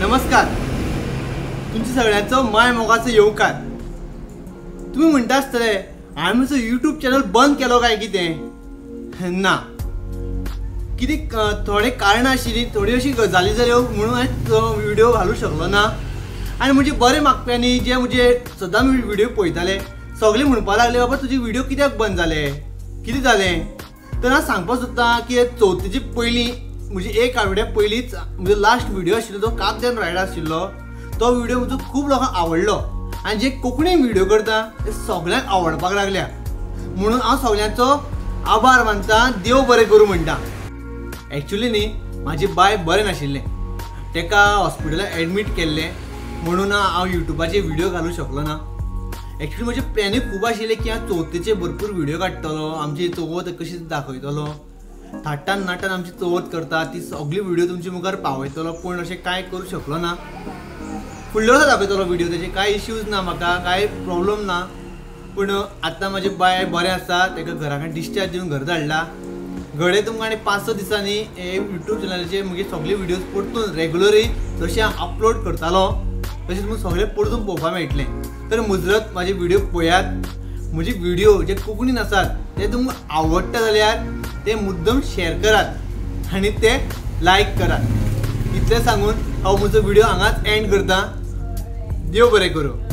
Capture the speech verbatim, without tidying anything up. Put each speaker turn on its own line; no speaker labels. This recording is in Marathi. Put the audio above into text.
नमस्कार, तुमच्या सगळ्यांचो माय मोगाचो येवकार। तुम्ही म्हणटा आसतले हांवें म्हजो यूट्यूब चॅनल बंद केलो काय कितें? ना, कितें थोडे कारणां आशिल्लीं, थोडी अशी गजाली जाल्यो म्हणून हांवें तो व्हिडिओ घालूंक शकलो ना। आनी म्हणजे बरे मागप्यांनी जे म्हणजे सदां व्हिडिओ पळयताले सगळे म्हणपाक लागले, बाबा तुजे व्हिडिओ कित्याक बंद जाले, कितें जालें? तर हांव सांगपाक सोदतां की चवथीचे पयलीं म्हणजे एक आठवड्या पयलींच म्हजो लास्ट व्हिडिओ आशिल्लो तो काब दॅन रायड आशिल्लो। तो व्हिडिओ म्हजो खूब लोकांक आवडलो आनी जे कोंकणी व्हिडिओ करता ते सगळ्यांक आवडपाक लागल्या। म्हणून हांव सगळ्यांचो आभार मानता, देव बरें करूं म्हणटा। एक्चुअली न्ही म्हाजी बाय बरें नाशिल्लें, तेका हॉस्पिटलांत एडमीट केल्लें, म्हणून हांव युट्यूबाचेर व्हिडिओ घालूंक शकलो ना। एक्चुअली म्हजे प्लॅनूय खूब आशिल्ले की हांव चवथीचे भरपूर व्हिडिओ काडटलो, आमची चवथ कशी दाखयतलो, थाट्टान नाटान आमची चवथ करता ती सगळी व्हिडिओ तुमच्या मुखार पावयतलो, पूण अशें कांय करूंक शकलो ना। फुडलो वर्सा दाखयतलो व्हिडिओ, तेजे कांय इश्यूज ना, म्हाका कांय प्रॉब्लम ना। पूण आतां म्हजे बाय बरें आसा, ताका घरा कडेन डिस्चार्ज दिवन घर धाडला। घडये तुमकां आनी पांच स दिसांनी हे यूट्यूब चॅनलाचेर म्हगे सगळे व्हिडिओज परतून रेगुलरी जशें हांव अपलोड करतालो तशें तुमकां सगळें परतून पळोवपाक मेळटलें। तर मुजरत म्हाजे व्हिडिओ पळयात, म्हजे व्हिडिओ जे कोंकणीन आसात ते तुमकां आवडटा जाल्यार ते मुद्दम शेअर करात आनी ते लायक करात। इतलें सांगून हांव म्हजो व्हिडिओ हांगाच एंड करता। देव बरें करूं।